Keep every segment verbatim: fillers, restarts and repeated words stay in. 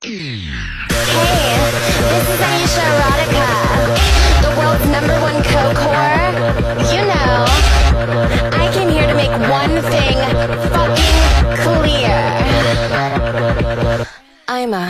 this is Aisha Erotica, the world's number one coke whore. You know, I came here to make one thing fucking clear. I'm a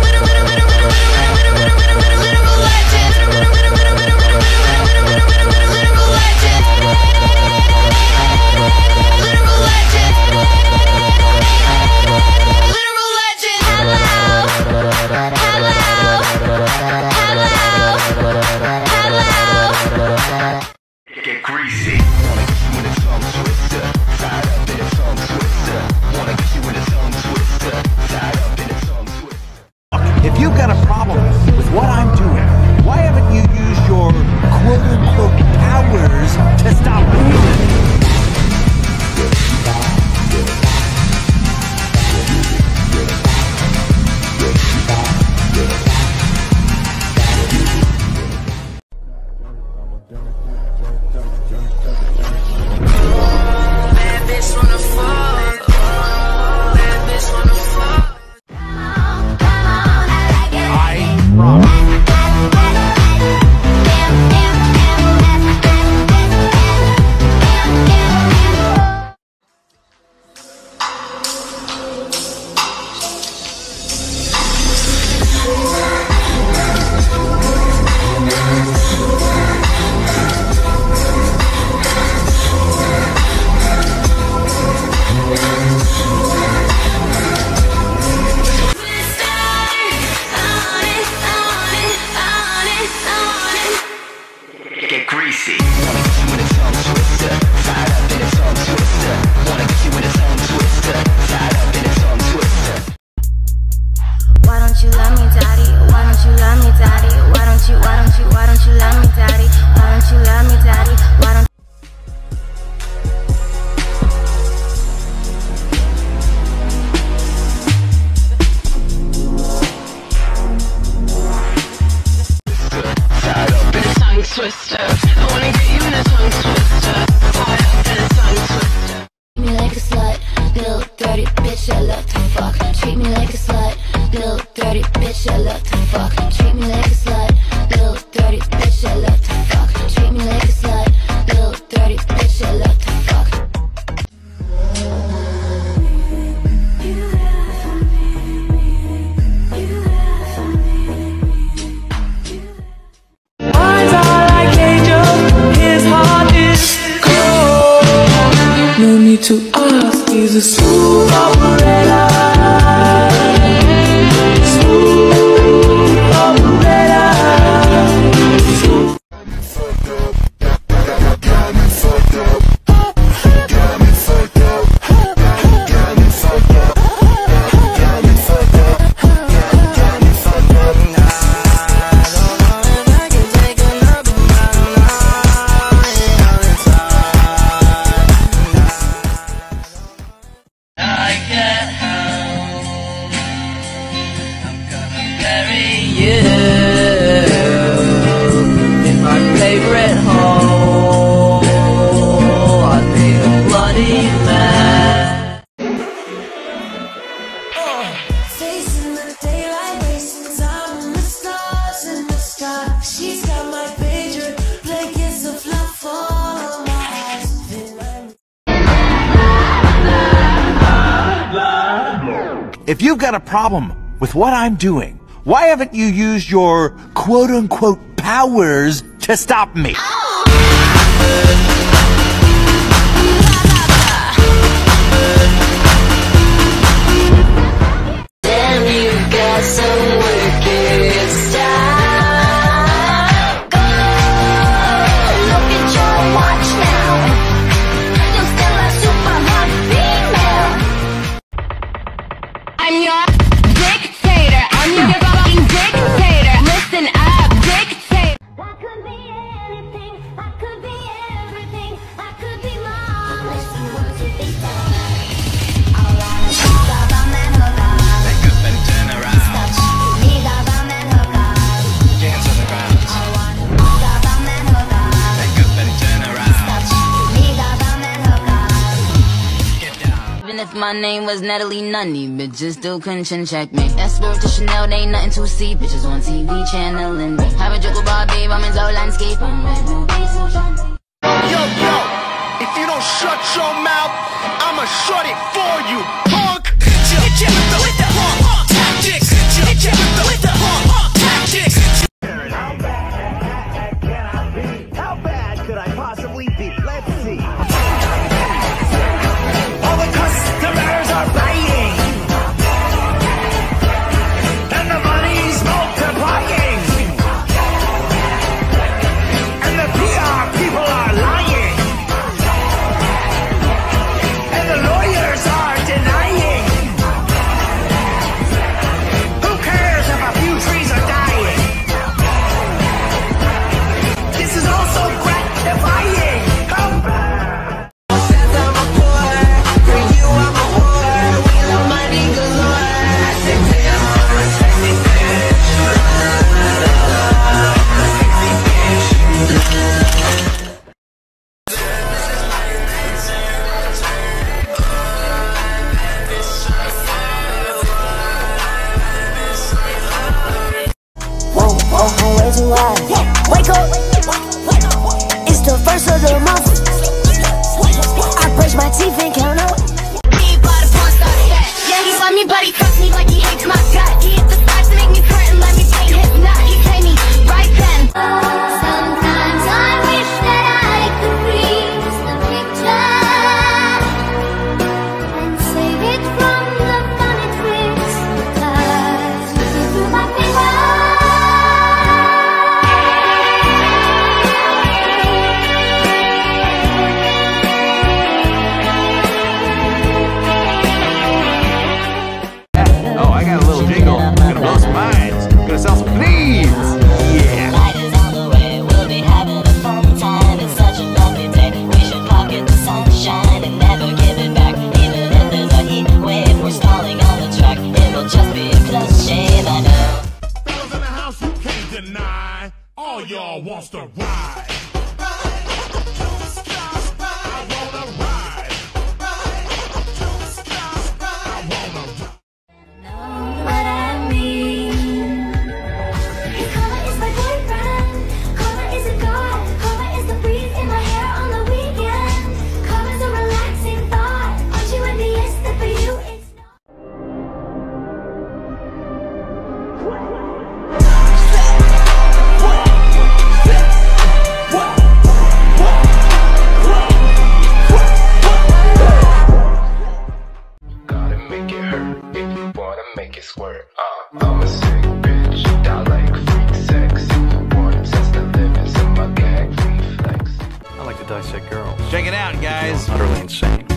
Get greasy. Wanna get you in a tongue twister. Tied up in a tongue twister. Wanna get you in a tongue twister. Tied up in a tongue twister. If you've got a problem with what I'm doing, why haven't you used your quote-unquote powers to stop me? Get greasy. Wanna get you in a tongue twister. Tied up in a tongue twister. Wanna get you in a tongue twister. Tied up in a tongue twister. Why don't you love me, daddy? Why don't you love me, daddy? Why don't you, why don't you, why don't you love me, daddy? Why don't you love me, daddy? Why don't Twister. I wanna get you in a tongue twister. Tied up in a tongue twister. treat me like a slut, little dirty bitch, I love to fuck. Treat me like a slut, little dirty bitch, I love to fuck. Treat me like a slut, little dirty bitch, I love to fuck. Treat me like a slut, little dirty bitch, I love to fuck. No need to ask, he's a smooth operator. Smooth operator. Smooth. Got me fucked up. Got me fucked up. Got me fucked up. Got me fucked up. Got me fucked up. Got me fucked up. I don't know if I can take another round. In my favorite hole, I'd be a bloody man. Facing the daylight, wasting time in the stars in the sky. She's got my pager, blankets of love fall on my eyes. If you've got a problem with what I'm doing, why haven't you used your quote-unquote powers to stop me? Damn, you've got some wicked style. Go, look at your watch now. You're still a super hot female. I'm your dictator. I'm your fucking dictator. Listen up, dictator. I could be anything. I could be everything. my name was Natalie Nunny, bitches still couldn't chin check me. Escort to Chanel, they ain't nothing to see, bitches on T V channeling me. Have a joke about babe, I'm into landscape. I'm Yo, yo, if you don't shut your mouth, I'ma shut it for you, punk. Hit ya with the punk, punk tactics. Hit ya with the punk, punk tactics. How bad can I be? How bad could I possibly be? Let's see. All the customers are buying, and the money's multiplying, and the P R people are lying, and the lawyers are denying. Who cares if a few trees are dying? This is also gratifying. Come back. Wake up, it's the first of the month. I brush my teeth and count up. Yeah, he love me, but he cuffs me like he hates my gut. He hit the spots to make me hurt and let me paint his nut. He pay me right then. Sometimes I wish that I could freeze the picture and save it from the fun it brings. Cause looking through my fingers. All y'all wants to ride. Make it squirt. Uh, I'm a sick bitch, die like freak sex. Wanna test the limits of my gag reflex. I like to dissect girls. Check it out, guys. Utterly insane.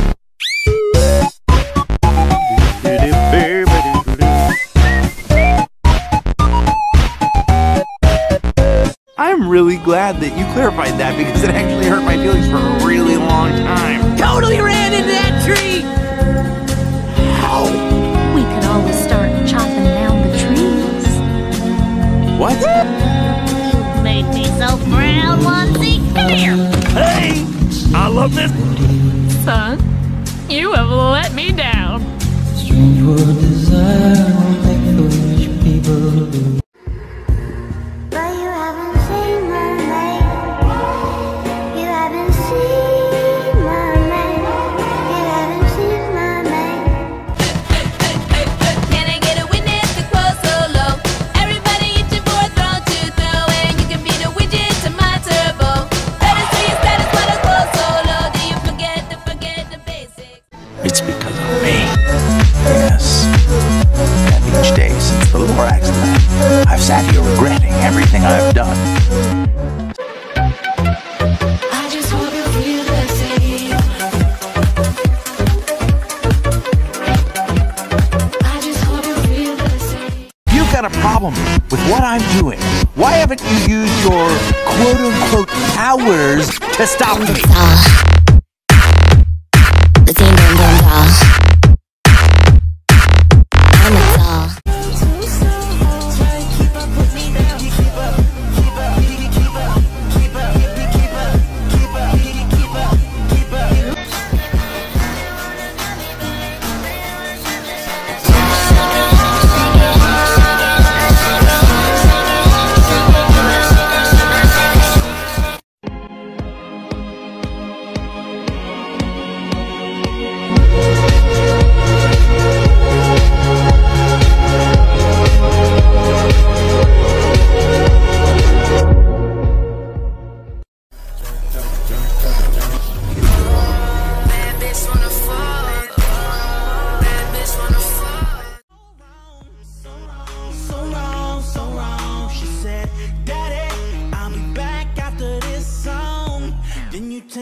I'm really glad that you clarified that because it actually hurt my feelings for a really long time. Totally ran into that tree! How? We could always start chopping down the trees. What? You made me so proud, Onesie. Come here. Hey! I love this. Son, you have let me down. Strange world desire will make foolish people do. But you haven't seen mermaid. You haven't seen mermaid. You haven't seen mermaid. Can I get a witness to close so low? Everybody hit your board, throw to throw, and you can be the widget to my turbo. Better see your status when I close so low. Do you forget to forget the basics? It's because of me. Yes. And each day since the Lorax left, I've sat here regretting everything I've done. I just hope you feel the same. I just hope you feel the same. If you've got a problem with what I'm doing, why haven't you used your quote-unquote powers to stop me? The ding dong dong dong. I'm a doll.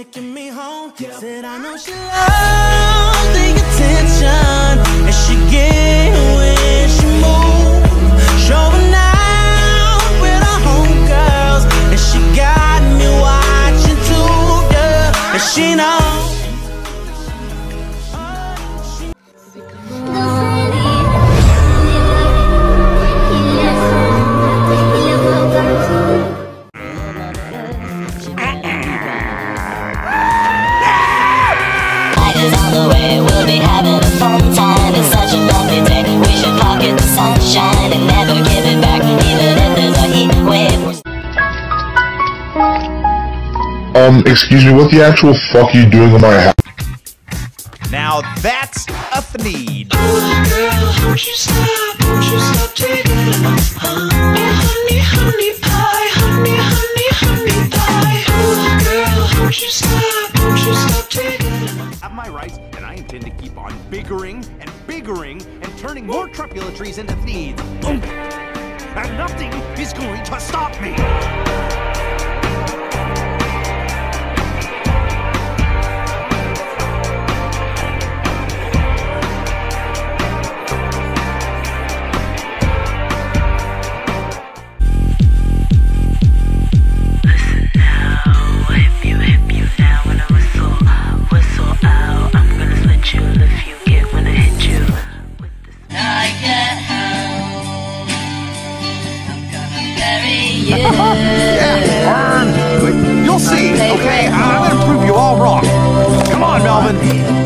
taking me home. Said I know she loves the attention, and she get when she move. Showing out with her homegirls, and she got me watching too, yeah. And she knows. On the way, we'll be having a fun time. It's such a lovely day. We should pocket the sunshine and never give it back, even if there's a heat wave. Um, excuse me, what the actual fuck are you doing in my house? Now that's a Thneed. Oh, girl, won't you stop? Won't you stop taking it off? Honey, honey, honey pie, honey, honey, honey pie. Oh, girl, won't you stop? Won't you stop taking it off? I have my rights, and I intend to keep on biggering and biggering and turning more tripulatries into Thneeds. And nothing is going to stop me. Yeah, burn. You'll see, okay? I'm gonna prove you all wrong. Come on, Melvin.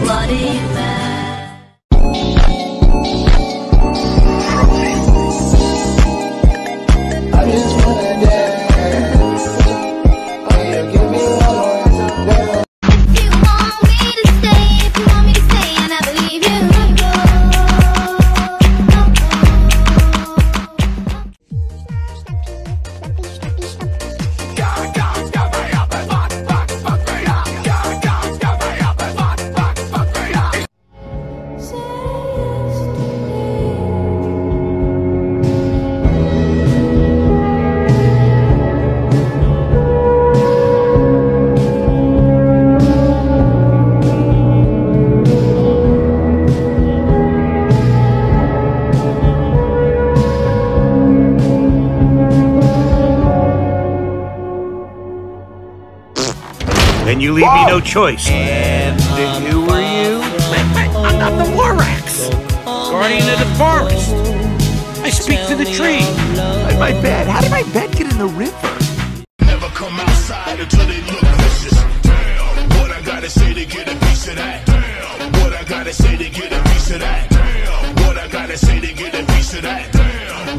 Then you leave me no choice. And who are you? I'm, I'm the Warax, guardian of the forest. I speak to the tree. My bed. How did my bed get in the river? Never come outside until they look vicious. Damn, what I gotta say to get a piece of that? Damn, what I gotta say to get a piece of that? Damn, what I gotta say to get a piece of that? Damn.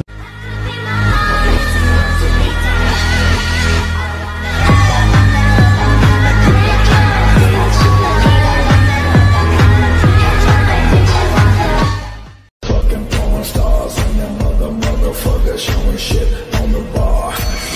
Showing shit on the bar.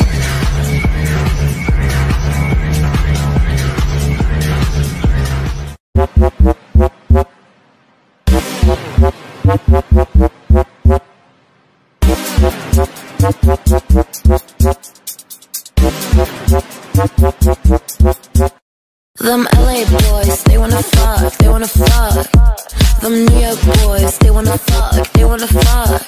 Them L A boys, they wanna fuck, they wanna fuck. Them New York boys, they wanna fuck, they wanna fuck.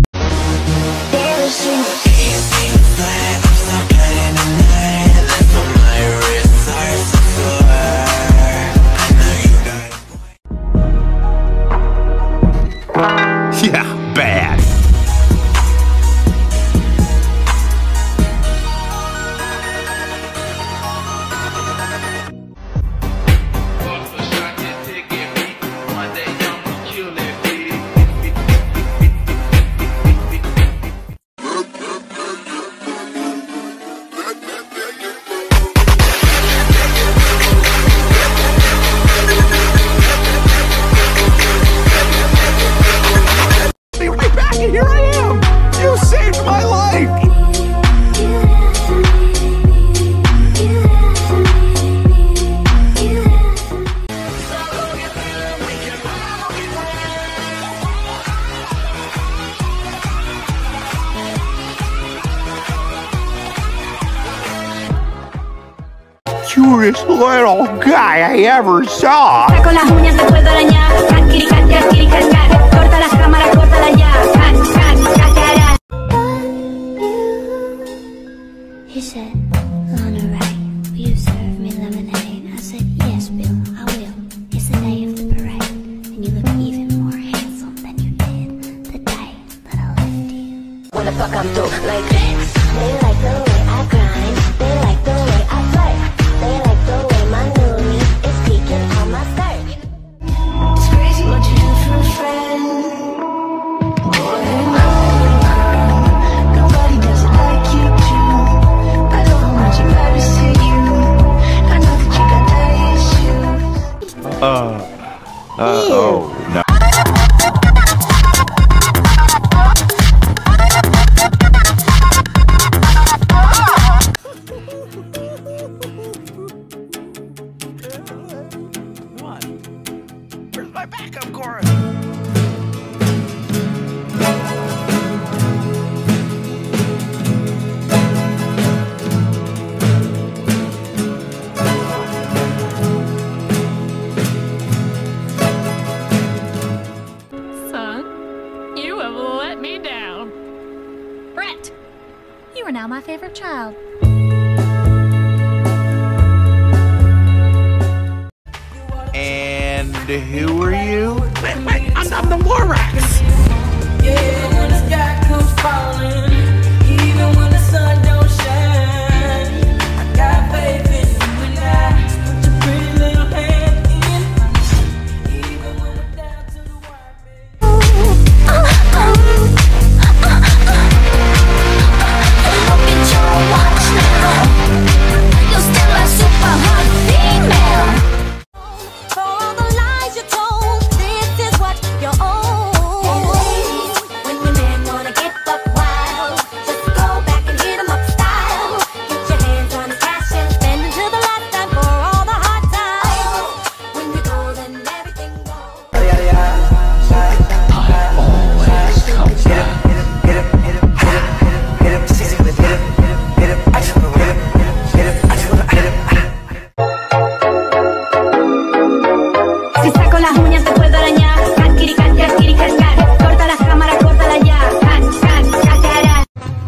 Yeah, bad. Here I am! You saved my life! cutest little guy I ever saw. Con las uñas te puedo arañar. Cat, kitty, cat, cat, kitty, cat, cat. Corta las cámaras, córtala ya. Cat, cat, cat, cat, He said, Lana Ray, will you serve me lemonade? I said, yes, Bill, I will. It's the day of the parade, and you look even more handsome than you did the day that I left you. When the fuck I'm through, like this. They like the way I grind. They like the way I flirt. They like the way my nudie is peeking on my skirt. It's crazy what you do for a friend. Boy, nobody does it like you do. I know how much it matters to you. I know that you got that issue. Uh, uh oh, no. My backup chorus. Son, you have let me down. Brett, you are now my favorite child. And who are you? Wait, wait, I'm, I'm the Lorax. Yeah, when the sky comes falling, even when the sun don't shine, I got faith in you and I. Put your pretty little hand in mine, even when we're down to the wire, baby. Look at your watch now. You're still a super hot female. For all the lies you told, this is what you own. And ladies, when your man wanna get buck wild, just go back and hit him up style. Get your hands on his cash and spend until the last time for all the hard times. When you go, then everything goes. Always comes back. Si saco las uñas te puedo arañar. Cat, kitty, cat, cat, kitty, cat, cat. Corta las cámaras, córtala ya. Cat, cat, cat, cat.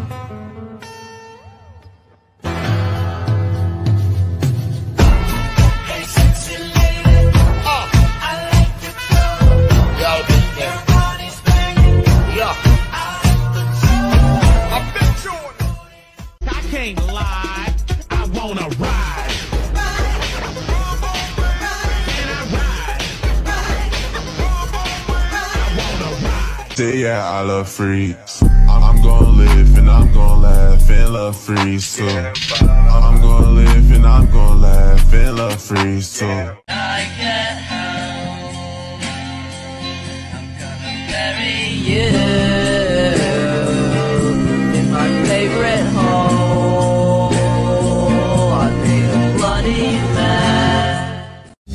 I can't lie, I wanna ride. Can I ride? I wanna ride. Say yeah, I love freaks. I'm gonna live and I'm gonna laugh and love freaks too. I'm gonna live and I'm gonna laugh and love freaks too. I get home, I'm gonna bury you in my favorite hole. I'd be a bloody mess.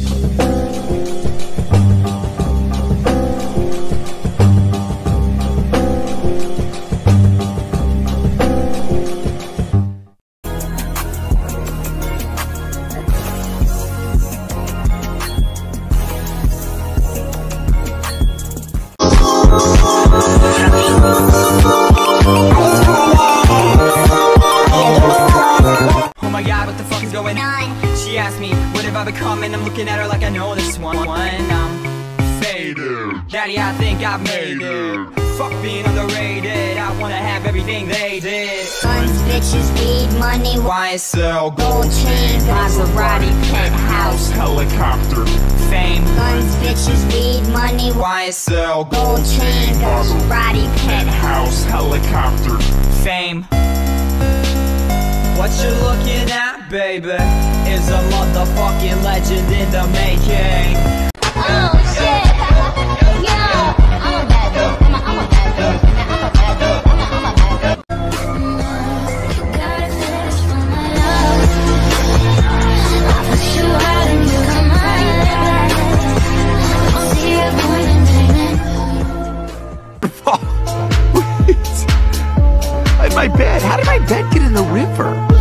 Oh my god, what the fuck is going on? She asked me, what have I become? And I'm looking at her like I know this one. I'm faded. Daddy, I think I've made it. Fuck being underrated. I wanna have everything they did. Guns, bitches, weed, money, Y S L, gold chain, Maserati, penthouse, Helicopter. fame. Guns, bitches, weed, money, Y S L, gold chain, Maserati, penthouse. House, helicopter. fame. What you're looking at, baby, is a motherfucking legend in the making. Oh shit! Yo, I'm a bad girl. I'm a, I'm a bad girl. I'm a bad girl. I'm a, I'm a bad girl. Got a fetish for my love. I push you out and you come right. I see your point and In my bed? How did my bed get in the river?